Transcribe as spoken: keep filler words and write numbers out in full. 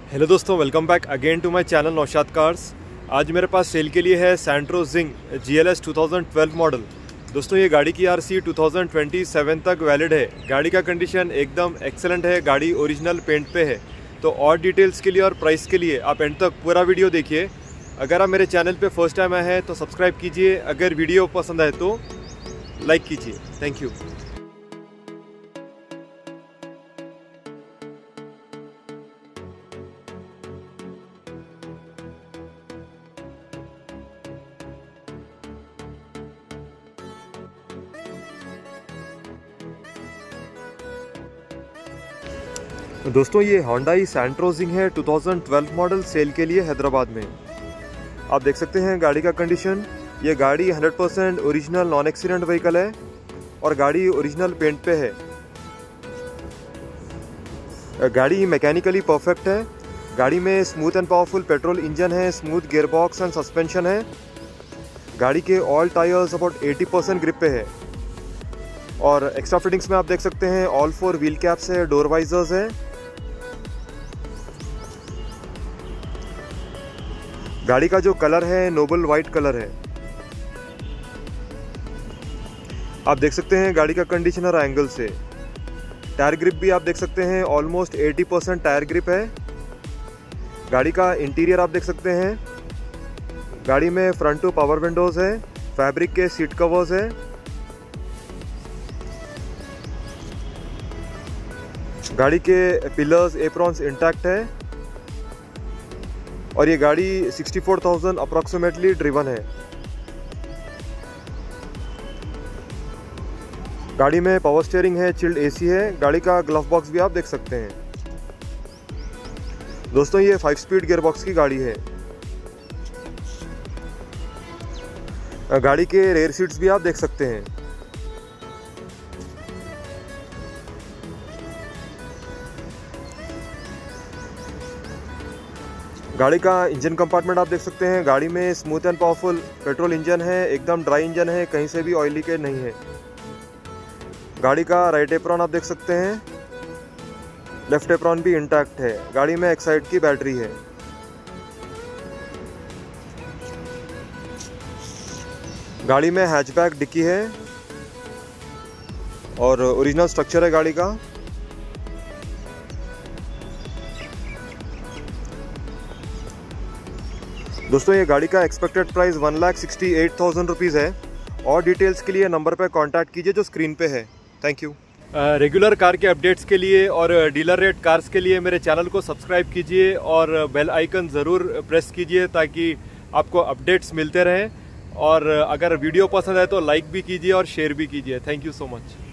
Hello दोस्तों, welcome back again to my channel Naushad cars. आज मेरे पास सेल के लिए है Santro Zing G L S two thousand twelve model. दोस्तों ये गाड़ी की RC two thousand twenty seven तक वैलिड है। गाड़ी का कंडीशन एकदम एक्सेलेंट है। गाड़ी ओरिजिनल पेंट पे है। तो और डिटेल्स के लिए और प्राइस के लिए आप एंड तक पूरा वीडियो देखिए। अगर आप मेरे चैनल पे फर्स्ट टाइम आए हैं तो सब्सक्राइब कीजिए। अगर वीडियो पसंद आए तो लाइक कीजिए। Thank you. दोस्तों ये Hyundai सैंट्रो जिंग है two thousand twelve model, sale के लिए हैदराबाद में। आप देख सकते हैं गाड़ी का कंडीशन। ये गाड़ी hundred percent original non accident vehicle है और गाड़ी ओरिजिनल पेंट पे है। गाड़ी मैकेनिकली परफेक्ट है। गाड़ी में smooth and powerful petrol engine है, स्मूथ गियरबॉक्स एंड सस्पेंशन है। गाड़ी के all tyres about eighty percent grip पे है और एक्स्ट्रा फिटिंग्स में आप देख सकते हैं ऑल फोर व्हील कैप्स है, डोर वाइजर्स है। गाड़ी का जो कलर है नोबल वाइट कलर है। आप देख सकते हैं गाड़ी का कंडीशनर एंगल से। टायर ग्रिप भी आप देख सकते हैं almost eighty percent tyre grip है। गाड़ी का इंटीरियर आप देख सकते हैं। गाड़ी में फ्रंट टू पावर विंडोज है, फैब्रिक के सीट कवर्स है। गाड़ी के पिलर्स एप्रॉन्स इंटैक्ट है और ये गाड़ी sixty four thousand approximately driven है। गाड़ी में पावर स्टीयरिंग है, चिल्ड एसी है। गाड़ी का ग्लव बॉक्स भी आप देख सकते हैं। दोस्तों ये फाइव स्पीड गियर बॉक्स की गाड़ी है। गाड़ी के रेयर सीट्स भी आप देख सकते हैं। गाड़ी का इंजन कंपार्टमेंट आप देख सकते हैं। गाड़ी में smooth and powerful petrol engine है, एकदम ड्राई इंजन है, कहीं से भी ऑयल लीकेज नहीं है। गाड़ी का राइट एप्रॉन आप देख सकते हैं, लेफ्ट एप्रॉन भी इंटैक्ट है। गाड़ी में एक्साइड की बैटरी है। गाड़ी में हैचबैक डिक्की है और ओरिजिनल स्ट्रक्चर है गाड़ी का। दोस्तों ये गाड़ी का expected price one lakh sixty eight thousand rupees है। और डिटेल्स के लिए नंबर पर कांटेक्ट कीजिए जो स्क्रीन पे है। Thank you. रेगुलर कार के अपडेट्स के लिए और डीलर रेट कार्स के लिए मेरे चैनल को सब्सक्राइब कीजिए और बेल आइकन ज़रूर प्रेस कीजिए ताकि आपको अपडेट्स मिलते रहें। और अगर वीडियो पसंद आए तो लाइक भी कीजिए और शेयर भी कीजिए। Thank you so much.